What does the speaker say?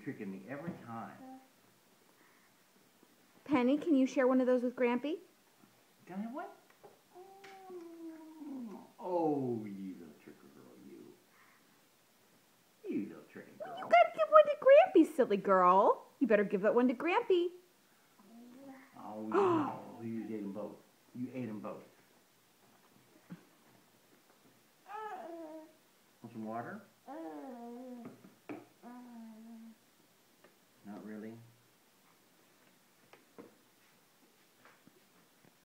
tricking me every time. Penny, can you share one of those with Grampy? Can I what? Oh, you little tricker girl, you. You little tricker girl. You gotta give one to Grampy, silly girl. You better give that one to Grampy. Oh, no. You ate them both. You ate them both. Want some water?